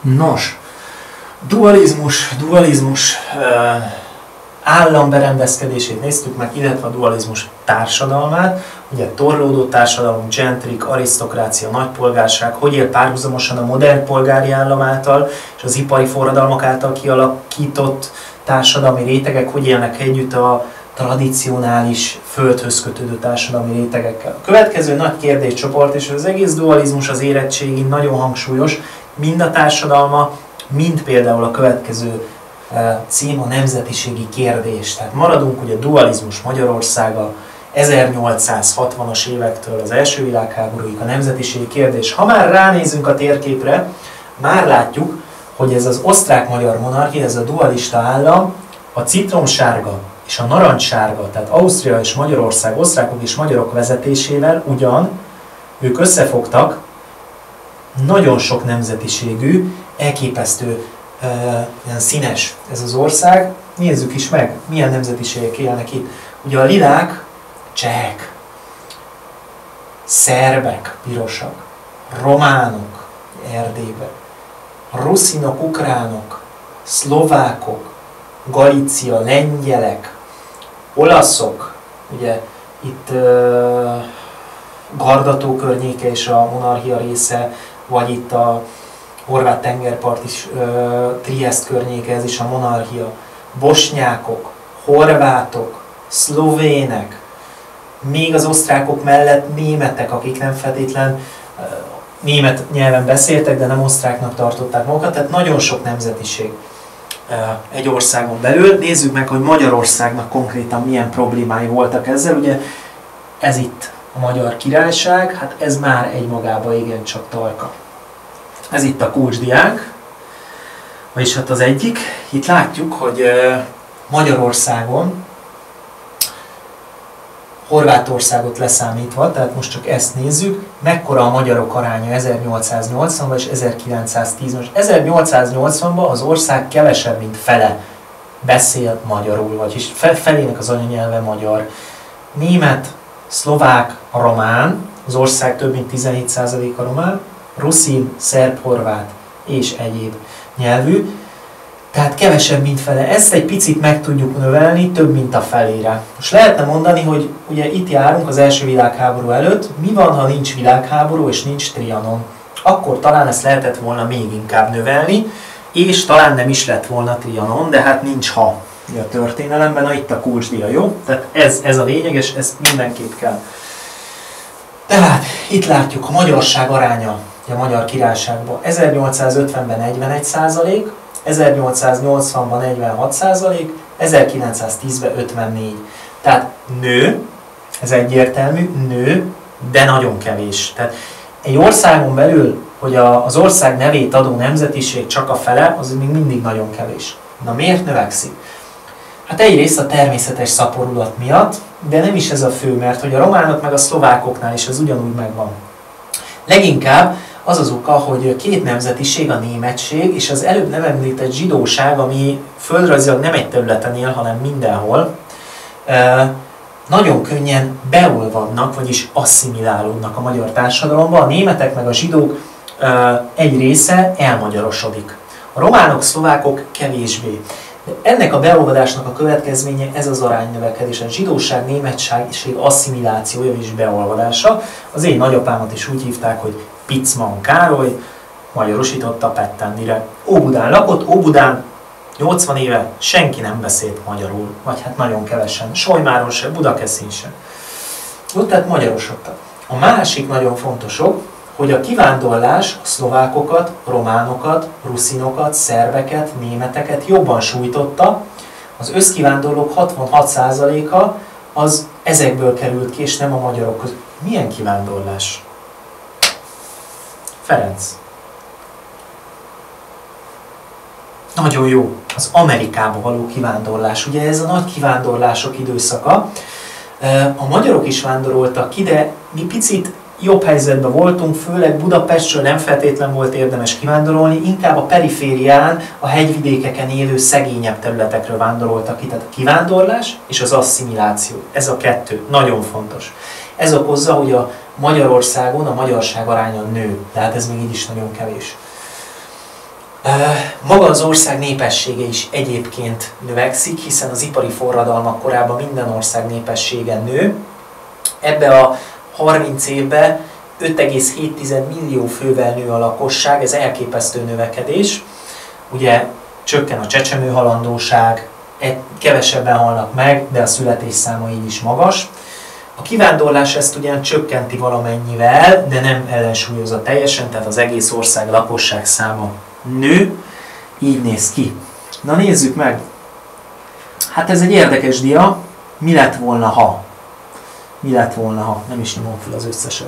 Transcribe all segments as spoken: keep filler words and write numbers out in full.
Nos, dualizmus, dualizmus uh, államberendezkedését néztük meg, illetve a dualizmus társadalmát, ugye torlódó társadalom, gentrik, arisztokrácia, nagypolgárság, hogy él párhuzamosan a modern polgári állam által és az ipari forradalmak által kialakított társadalmi rétegek, hogy élnek együtt a tradicionális földhöz kötődő társadalmi rétegekkel. A következő nagy kérdéscsoport, és az egész dualizmus az érettségén nagyon hangsúlyos, mind a társadalma, mind például a következő cím a nemzetiségi kérdés. Tehát maradunk ugye a dualizmus Magyarországa ezernyolcszázhatvanas évektől az első világháborúig a nemzetiségi kérdés. Ha már ránézünk a térképre, már látjuk, hogy ez az osztrák-magyar monarchia, ez a dualista állam, a citromsárga és a narancssárga, tehát Ausztria és Magyarország, osztrákok és magyarok vezetésével ugyan ők összefogtak, nagyon sok nemzetiségű, elképesztő, uh, ilyen színes ez az ország. Nézzük is meg, milyen nemzetiségek élnek itt. Ugye a lilák csehek, szerbek, pirosak, románok, Erdélyben, ruszinok, ukránok, szlovákok, Galícia, lengyelek, olaszok, ugye itt uh, Gardató környéke és a monarchia része, vagy itt a horvát tengerpart is, uh, Triest környéke, ez is a monarchia, bosnyákok, horvátok, szlovének, még az osztrákok mellett németek, akik nem feltétlen uh, német nyelven beszéltek, de nem osztráknak tartották magukat, tehát nagyon sok nemzetiség egy országon belül. Nézzük meg, hogy Magyarországnak konkrétan milyen problémái voltak ezzel. Ugye ez itt a Magyar Királyság, hát ez már egymagában igencsak talka. Ez itt a kulcsdiák, vagyis hát az egyik. Itt látjuk, hogy Magyarországon, Horvátországot leszámítva, tehát most csak ezt nézzük, mekkora a magyarok aránya ezernyolcszáznyolcvanban és ezerkilencszáztízben. ezernyolcszáznyolcvanban az ország kevesebb, mint fele beszél magyarul, vagyis felének az anyanyelve magyar. Német, szlovák, román, az ország több mint tizenhét százaléka román, ruszin, szerb, horvát és egyéb nyelvű. Tehát kevesebb, mint fele. Ezt egy picit meg tudjuk növelni, több, mint a felére. Most lehetne mondani, hogy ugye itt járunk az első világháború előtt, mi van, ha nincs világháború és nincs Trianon? Akkor talán ezt lehetett volna még inkább növelni, és talán nem is lett volna Trianon, de hát nincs ha a történelemben, na itt a kulcsdíja, jó? Tehát ez, ez a lényeg, és ezt mindenképp kell. Tehát itt látjuk a magyarság aránya a Magyar Királyságban. ezernyolcszázötvenben negyvenegy százalék, ezernyolcszáznyolcvanban negyvenhat százalék, ezerkilencszáztízben ötvennégy. Tehát nő, ez egyértelmű, nő, de nagyon kevés. Tehát egy országon belül, hogy a, az ország nevét adó nemzetiség csak a fele, az még mindig nagyon kevés. Na miért növekszik? Hát egyrészt a természetes szaporulat miatt, de nem is ez a fő, mert hogy a románok meg a szlovákoknál is ez ugyanúgy megvan. Leginkább az az oka, hogy két nemzetiség, a németség és az előbb nem említett zsidóság, ami földrajzilag nem egy területen él, hanem mindenhol, nagyon könnyen beolvadnak, vagyis asszimilálódnak a magyar társadalomba. A németek meg a zsidók egy része elmagyarosodik. A románok, szlovákok kevésbé. De ennek a beolvadásnak a következménye ez az aránynövekedés, a zsidóság, németség asszimilációja és beolvadása. Az én nagyapámat is úgy hívták, hogy Picman Károly, magyarosította Pettendire. Óbudán lakott, Óbudán nyolcvan éve senki nem beszélt magyarul, vagy hát nagyon kevesen. Solymáron se, Budakeszin se. Ott tehát magyarosodtak. A másik nagyon fontos ok, hogy a kivándorlás a szlovákokat, románokat, ruszinokat, szerbeket, németeket jobban sújtotta. Az összkivándorlók hatvanhat százaléka az ezekből került ki, és nem a magyarok között. Milyen kivándorlás? Ferenc. Nagyon jó. Az Amerikába való kivándorlás. Ugye ez a nagy kivándorlások időszaka. A magyarok is vándoroltak ki, de mi picit jobb helyzetben voltunk, főleg Budapestről nem feltétlen volt érdemes kivándorolni, inkább a periférián, a hegyvidékeken élő szegényebb területekről vándoroltak ki. Tehát a kivándorlás és az asszimiláció. Ez a kettő. Nagyon fontos. Ez okozza, hogy a Magyarországon a magyarság aránya nő, tehát ez még így is nagyon kevés. Maga az ország népessége is egyébként növekszik, hiszen az ipari forradalmak korában minden ország népessége nő. Ebbe a harminc évben öt egész hét millió fővel nő a lakosság, ez elképesztő növekedés. Ugye csökken a csecsemőhalandóság, kevesebben halnak meg, de a születésszáma így is magas. A kivándorlás ezt ugyan csökkenti valamennyivel, de nem ellensúlyozza teljesen, tehát az egész ország lakosság száma nő, így néz ki. Na nézzük meg! Hát ez egy érdekes dia, mi lett volna, ha? Mi lett volna, ha? Nem is nyomom fel az összeset.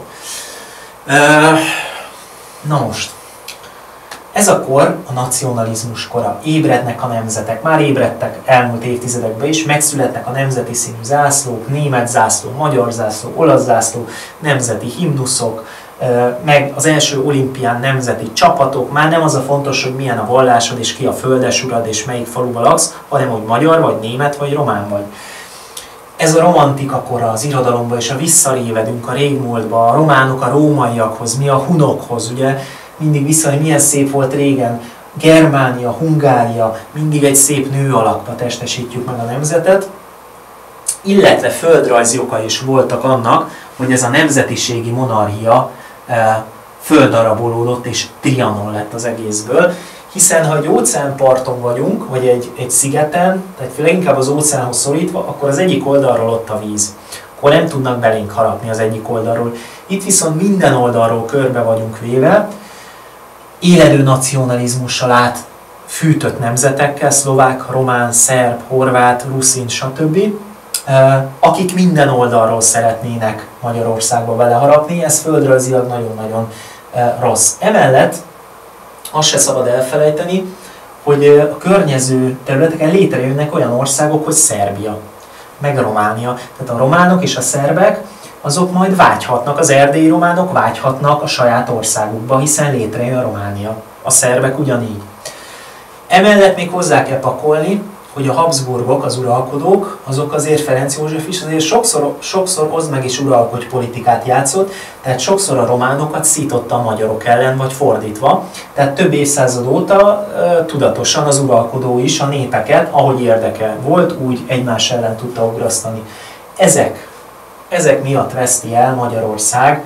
Na most, ez a kor a nacionalizmus kora. Ébrednek a nemzetek, már ébredtek elmúlt évtizedekben is, megszületnek a nemzeti színű zászlók, német zászló, magyar zászló, olasz zászló, nemzeti himnuszok, meg az első olimpián nemzeti csapatok. Már nem az a fontos, hogy milyen a vallásod és ki a földesurad és melyik faluba laksz, hanem hogy magyar vagy német vagy román vagy. Ez a romantika kora az irodalomban, és a visszarévedünk a régmúltba, a románok a rómaiakhoz, mi a hunokhoz, ugye mindig vissza, hogy milyen szép volt régen, Germánia, Hungária, mindig egy szép nő alakba testesítjük meg a nemzetet, illetve földrajzi oka is voltak annak, hogy ez a nemzetiségi monarchia e, földarabolódott és Trianon lett az egészből, hiszen ha egy óceánparton vagyunk, vagy egy, egy szigeten, tehát leginkább az óceánhoz szorítva, akkor az egyik oldalról ott a víz. Akkor nem tudnak belénk harapni az egyik oldalról. Itt viszont minden oldalról körbe vagyunk véve, éledő nacionalizmussal át fűtött nemzetekkel, szlovák, román, szerb, horvát, ruszin, stb., akik minden oldalról szeretnének Magyarországba beleharapni, ez földrajzilag nagyon-nagyon rossz. Emellett azt se szabad elfelejteni, hogy a környező területeken létrejönnek olyan országok, hogy Szerbia, meg Románia. Tehát a románok és a szerbek, azok majd vágyhatnak, az erdélyi románok vágyhatnak a saját országukba, hiszen létrejön Románia. A szerbek ugyanígy. Emellett még hozzá kell pakolni, hogy a Habsburgok, az uralkodók, azok azért Ferenc József is azért sokszor, sokszor oszd meg is uralkodj politikát játszott, tehát sokszor a románokat szította a magyarok ellen, vagy fordítva. Tehát több évszázad óta e, tudatosan az uralkodó is a népeket, ahogy érdeke volt, úgy egymás ellen tudta ugrasztani. Ezek, ezek miatt veszti el Magyarország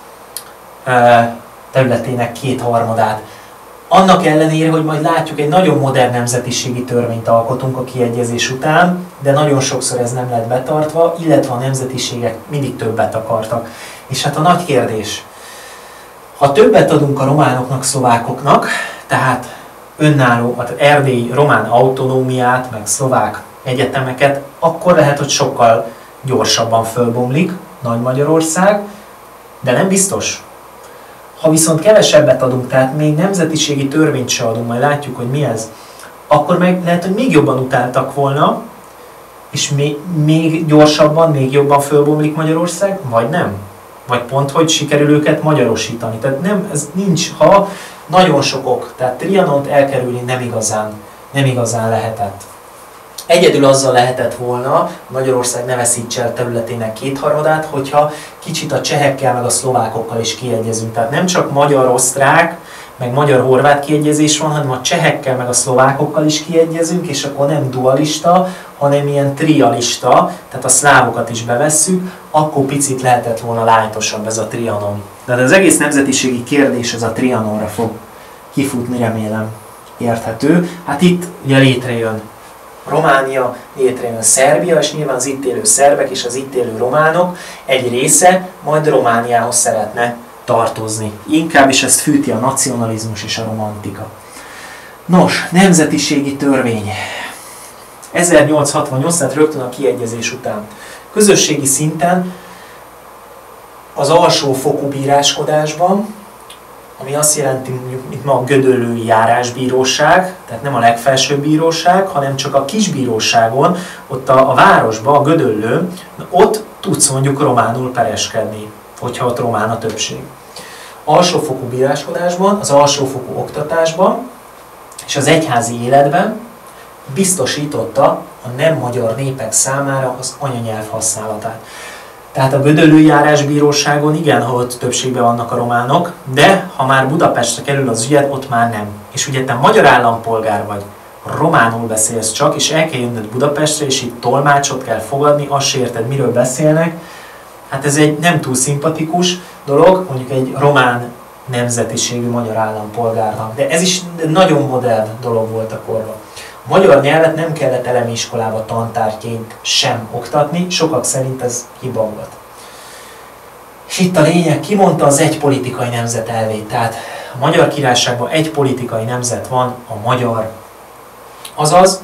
e, területének kétharmadát. Annak ellenére, hogy majd látjuk, egy nagyon modern nemzetiségi törvényt alkotunk a kiegyezés után, de nagyon sokszor ez nem lett betartva, illetve a nemzetiségek mindig többet akartak. És hát a nagy kérdés, ha többet adunk a románoknak, szlovákoknak, tehát önálló, tehát erdélyi román autonómiát, meg szlovák egyetemeket, akkor lehet, hogy sokkal gyorsabban fölbomlik Nagy-Magyarország, de nem biztos. Ha viszont kevesebbet adunk, tehát még nemzetiségi törvényt se adunk, majd látjuk, hogy mi ez, akkor meg lehet, hogy még jobban utáltak volna, és még, még gyorsabban, még jobban fölbomlik Magyarország, vagy nem. Vagy pont, hogy sikerül őket magyarosítani. Tehát nem, ez nincs, ha nagyon sok ok, tehát Trianont elkerülni nem igazán, nem igazán lehetett. Egyedül azzal lehetett volna, Magyarország ne veszítse el területének kétharmadát, hogyha kicsit a csehekkel meg a szlovákokkal is kiegyezünk. Tehát nem csak magyar-osztrák, meg magyar-horvát kiegyezés van, hanem a csehekkel meg a szlovákokkal is kiegyezünk, és akkor nem dualista, hanem ilyen trialista, tehát a szlávokat is bevesszük, akkor picit lehetett volna lájtosabb ez a Trianon. De az egész nemzetiségi kérdés ez a Trianonra fog kifutni, remélem érthető. Hát itt ugye létrejön Románia, létrejön Szerbia, és nyilván az itt élő szerbek és az itt élő románok egy része majd Romániához szeretne tartozni. Inkább is ezt fűti a nacionalizmus és a romantika. Nos, nemzetiségi törvény. ezernyolcszázhatvannyolc, tehát rögtön a kiegyezés után. Közösségi szinten az alsófokú bíráskodásban, ami azt jelenti, mondjuk, mint ma a gödöllői járásbíróság, tehát nem a legfelsőbb bíróság, hanem csak a kisbíróságon, ott a, a városban, a Gödöllőn, ott tudsz mondjuk románul pereskedni, hogyha ott román a többség. Alsófokú bíráskodásban, az alsófokú oktatásban és az egyházi életben biztosította a nem magyar népek számára az anyanyelv használatát. Tehát a Gödöllői-járásbíróságon igen, ha ott többségben vannak a románok, de ha már Budapestre kerül az ügyed, ott már nem. És ugye te magyar állampolgár vagy, románul beszélsz csak, és el kell jönnöd Budapestre, és itt tolmácsot kell fogadni, azt se érted, miről beszélnek. Hát ez egy nem túl szimpatikus dolog, mondjuk egy román nemzetiségű magyar állampolgárnak. De ez is nagyon modern dolog volt akkorban. A magyar nyelvet nem kellett elemi iskolába tantárgyként sem oktatni, sokak szerint ez hiba volt. És itt a lényeg, ki mondta az egy politikai nemzet elvét. Tehát a Magyar Királyságban egy politikai nemzet van, a magyar. Azaz,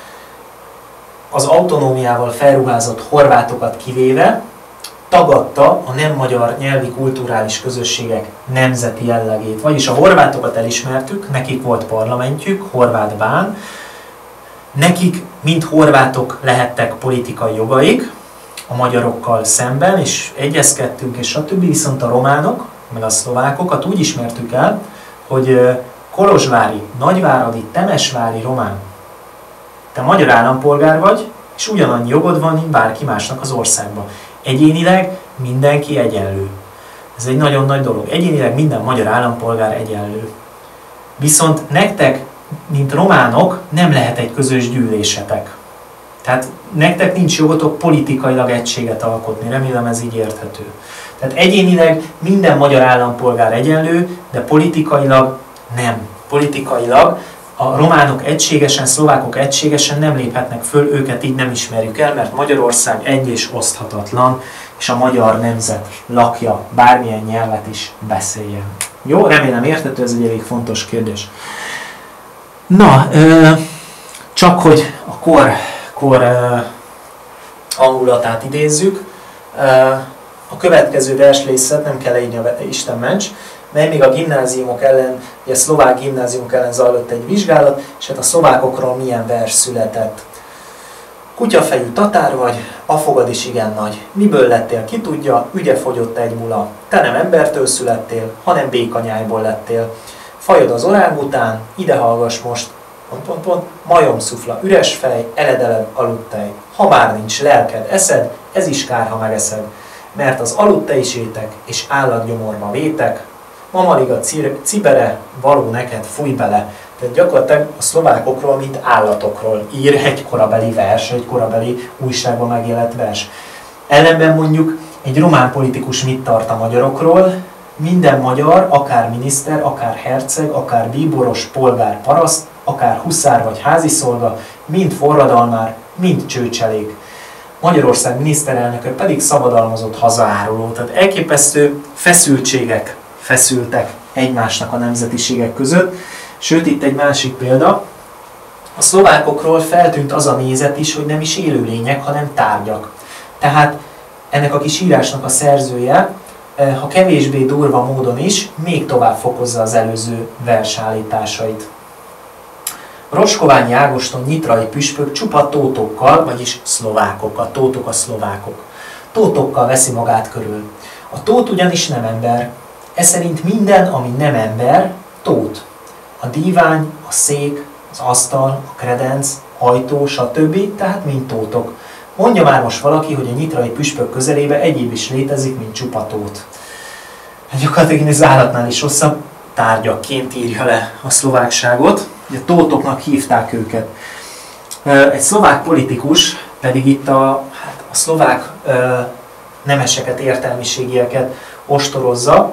az autonómiával felruházott horvátokat kivéve, tagadta a nem magyar nyelvi kulturális közösségek nemzeti jellegét. Vagyis a horvátokat elismertük, nekik volt parlamentjük, horvát bán, nekik, mint horvátok lehettek politikai jogaik a magyarokkal szemben, és egyezkedtünk, és stb. Viszont a románok, meg a szlovákokat úgy ismertük el, hogy kolozsvári, nagyváradi, temesvári román, te magyar állampolgár vagy, és ugyanannyi jogod van, mint bárki másnak az országban. Egyénileg mindenki egyenlő. Ez egy nagyon nagy dolog. Egyénileg minden magyar állampolgár egyenlő. Viszont nektek, mint románok, nem lehet egy közös gyűlésetek. Tehát nektek nincs jogotok politikailag egységet alkotni. Remélem ez így érthető. Tehát egyénileg minden magyar állampolgár egyenlő, de politikailag nem. Politikailag a románok egységesen, szlovákok egységesen nem léphetnek föl, őket így nem ismerjük el, mert Magyarország egy és oszthatatlan, és a magyar nemzet lakja, bármilyen nyelvet is beszéljen. Jó, remélem érthető, ez egy elég fontos kérdés. Na, ö, csak hogy a kor, kor ö, hangulatát idézzük, ö, a következő verslészet, nem kell leírni a Isten ments, mely még a gimnáziumok ellen, ugye a szlovák gimnáziumok ellen zajlott egy vizsgálat, és hát a szlovákokról milyen vers született. Kutyafejű tatár vagy, afogad is igen nagy. Miből lettél, ki tudja, ügye fogyott egy mula. Te nem embertől születtél, hanem békanyájból lettél. Fajod az orángután, ide hallgass most, pont, pont, pont, majomszufla, üres fej, eledeled aludtej. Ha már nincs lelked, eszed, ez is kár, ha megeszed. Mert az aludtejsétek és állatgyomorba vétek, mamalig a cibere való neked, fúj bele. Tehát gyakorlatilag a szlovákokról, mint állatokról ír egy korabeli vers, egy korabeli újságban megjelent vers. Ellenben mondjuk egy román politikus mit tart a magyarokról? Minden magyar, akár miniszter, akár herceg, akár bíboros, polgár, paraszt, akár huszár vagy háziszolga, mind forradalmár, mind csőcselék. Magyarország miniszterelnöke pedig szabadalmazott hazaáruló. Tehát elképesztő feszültségek feszültek egymásnak a nemzetiségek között. Sőt, itt egy másik példa. A szlovákokról feltűnt az a nézet is, hogy nem is élőlények, hanem tárgyak. Tehát ennek a kis írásnak a szerzője, ha kevésbé durva módon is, még tovább fokozza az előző versállításait. Roskoványi Ágoston nyitrai püspök csupa tótokkal, vagyis szlovákok, a tótok a szlovákok. Tótokkal veszi magát körül. A tót ugyanis nem ember. Ez szerint minden, ami nem ember, tót. A dívány, a szék, az asztal, a kredenc, ajtó, stb. Tehát mind tótok. Mondja már most valaki, hogy a nyitrai püspök közelébe egyéb is létezik, mint csupa tót. Gyakorlatilag az állatnál is rosszabb tárgyakként írja le a szlovákságot. Ugye tótoknak hívták őket. Egy szlovák politikus pedig itt a, hát a szlovák nemeseket, értelmiségieket ostorozza.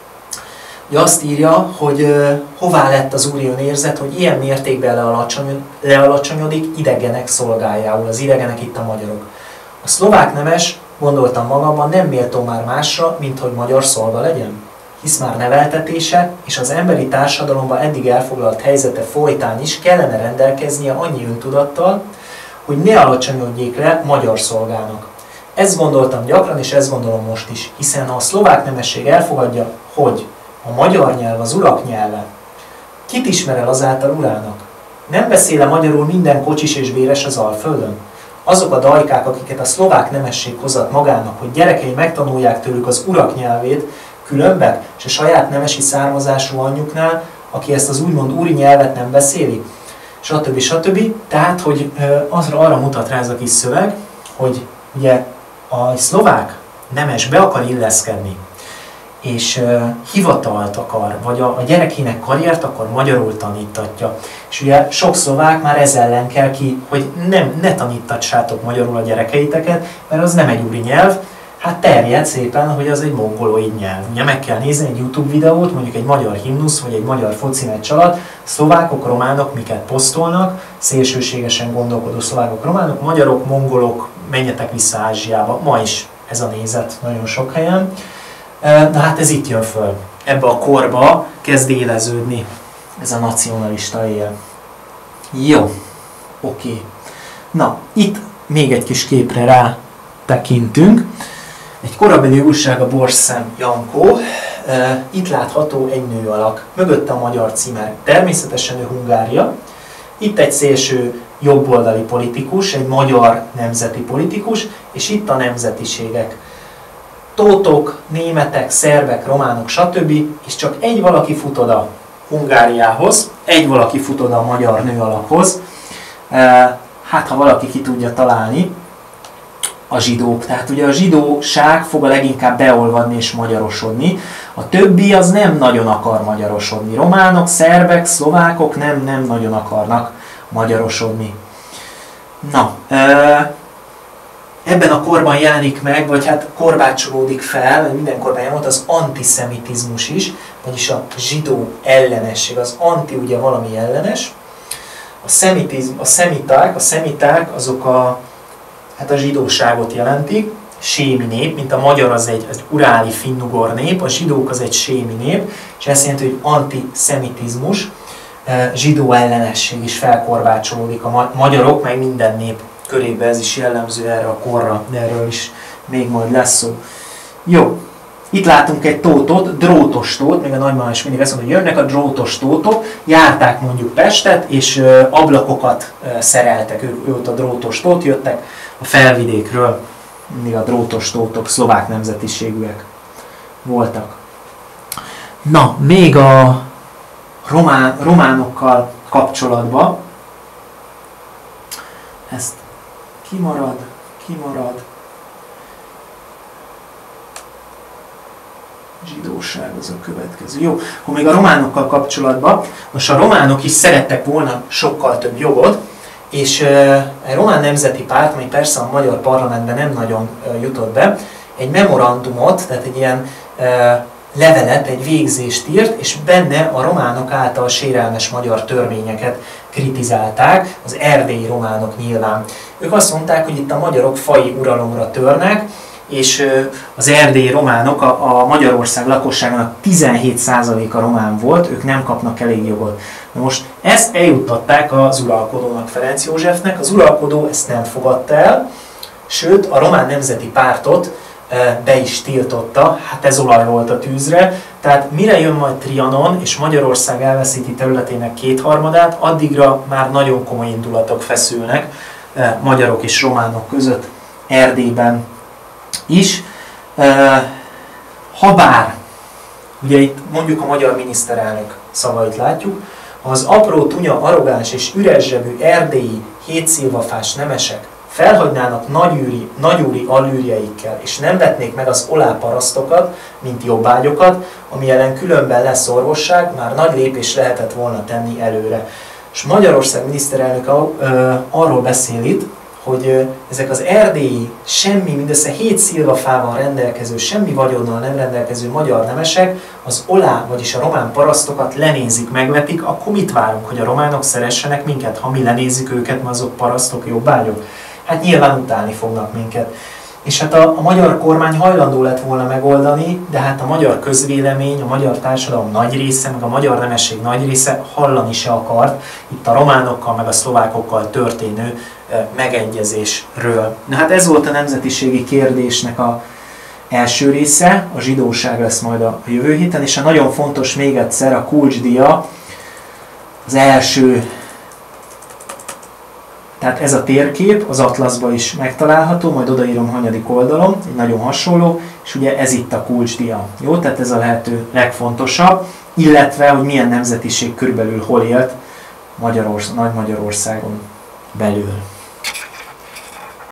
Ugye azt írja, hogy hová lett az úri önérzet, hogy ilyen mértékben lealacsonyod, lealacsonyodik idegenek szolgájául, az idegenek itt a magyarok. A szlovák nemes, gondoltam magamban, nem méltó már másra, mint hogy magyar szolga legyen. Hisz már neveltetése és az emberi társadalomban eddig elfoglalt helyzete folytán is kellene rendelkeznie annyi öntudattal, hogy ne alacsonyodjék le magyar szolgának. Ezt gondoltam gyakran, és ezt gondolom most is, hiszen ha a szlovák nemesség elfogadja, hogy a magyar nyelv az urak nyelve, kit ismer el azáltal urának? Nem beszél-e magyarul minden kocsis és béres az Alföldön? Azok a dajkák, akiket a szlovák nemesség hozott magának, hogy gyerekei megtanulják tőlük az urak nyelvét, különben, és a saját nemesi származású anyjuknál, aki ezt az úgymond úri nyelvet nem beszéli, stb. stb. Tehát, hogy azra arra mutat rá ez a kis szöveg, hogy ugye a szlovák nemes be akar illeszkedni, és uh, hivatalt akar, vagy a, a gyerekének karriert akar, magyarul tanítatja. És ugye sok szlovák már ez ellen kell ki, hogy nem, ne tanítassátok magyarul a gyerekeiteket, mert az nem egy úri nyelv, hát terjed szépen, hogy az egy mongoloid nyelv. Ugye meg kell nézni egy YouTube videót, mondjuk egy magyar himnusz, vagy egy magyar foci meccs alatt, szlovákok, románok miket posztolnak, szélsőségesen gondolkodó szlovákok, románok, magyarok, mongolok, menjetek vissza Ázsiába, ma is ez a nézet nagyon sok helyen. Na hát ez itt jön föl. Ebbe a korba kezd éleződni ez a nacionalista él. Jó, oké. Na, itt még egy kis képre rá tekintünk. Egy korabeli újság, a Borszem Jankó. Itt látható egy nő alak. Mögötte a magyar címer. Természetesen ő Hungária. Itt egy szélső jobboldali politikus, egy magyar nemzeti politikus, és itt a nemzetiségek. Tótok, németek, szerbek, románok, stb. És csak egy valaki fut oda Hungáriához, egy valaki fut oda a magyar nő alakhoz. Hát, ha valaki ki tudja találni, a zsidók. Tehát ugye a zsidóság fog a leginkább beolvadni és magyarosodni. A többi az nem nagyon akar magyarosodni. Románok, szerbek, szlovákok nem, nem nagyon akarnak magyarosodni. Na, ebben a korban jelenik meg, vagy hát korbácsolódik fel, minden korban volt az antiszemitizmus is, vagyis a zsidó ellenesség. Az anti ugye valami ellenes. A szemitizm, a szemiták, a szemiták azok a hát a zsidóságot jelentik, sémi nép, mint a magyar az egy, egy uráli finnugor nép, a zsidók az egy sémi nép, és ezt jelenti, hogy antiszemitizmus, zsidó ellenesség is felkorbácsolódik a magyarok, meg minden nép körében, ez is jellemző erre a korra, de erről is még majd lesz szó. Jó, itt látunk egy tótot, drótos tót, még a nagymama is mindig azt mondja, hogy jönnek a drótos tótok, járták mondjuk Pestet, és ablakokat szereltek, ők, ők a drótos tót, jöttek a felvidékről, mindig a drótos tótok szlovák nemzetiségűek voltak. Na, még a román, románokkal kapcsolatban, ezt kimarad, kimarad, zsidóság az a következő. Jó, akkor még a románokkal kapcsolatban, most a románok is szerettek volna sokkal több jogot, és a Román Nemzeti Párt, ami persze a magyar parlamentben nem nagyon jutott be, egy memorandumot, tehát egy ilyen levelet, egy végzést írt, és benne a románok által sérelmes magyar törvényeket kritizálták, az erdélyi románok nyilván. Ők azt mondták, hogy itt a magyarok faji uralomra törnek, és az erdélyi románok, a, a Magyarország lakosságának tizenhét százaléka román volt, ők nem kapnak elég jogot. Na most ezt eljuttatták az uralkodónak, Ferenc Józsefnek, az uralkodó ezt nem fogadta el, sőt a Román Nemzeti Pártot be is tiltotta, hát ez olaj volt a tűzre, tehát mire jön majd Trianon, és Magyarország elveszíti területének kétharmadát, addigra már nagyon komoly indulatok feszülnek magyarok és románok között Erdélyben is. Habár, ugye itt mondjuk a magyar miniszterelnök szavait látjuk, ha az apró, tunya, arrogáns és üres zsebű erdélyi hétszilvafás nemesek felhagynának nagyúri, nagyúri alűrjeikkel, és nem vetnék meg az oláparasztokat, mint jobbágyokat, ami ellen különben lesz orvosság, már nagy lépés lehetett volna tenni előre. És Magyarország miniszterelnöke arról beszél itt, hogy ezek az erdélyi, semmi, mindössze hét szilvafával rendelkező, semmi vagyonnal nem rendelkező magyar nemesek az olá, vagyis a román parasztokat lenézik, megvetik, akkor mit várunk, hogy a románok szeressenek minket, ha mi lenézzük őket, mert azok parasztok, jobbágyok? Hát nyilván utálni fognak minket. És hát a, a magyar kormány hajlandó lett volna megoldani, de hát a magyar közvélemény, a magyar társadalom nagy része, meg a magyar nemesség nagy része hallani se akart itt a románokkal, meg a szlovákokkal történő e, megegyezésről. Na hát ez volt a nemzetiségi kérdésnek a első része, a zsidóság lesz majd a jövő héten, és a nagyon fontos még egyszer a kulcsdíja, az első. Tehát ez a térkép az atlaszban is megtalálható, majd odaírom hanyadik oldalon, egy nagyon hasonló, és ugye ez itt a kulcsdíja. Jó, tehát ez a lehető legfontosabb, illetve, hogy milyen nemzetiség körülbelül hol élt Magyarország, Nagy Magyarországon belül.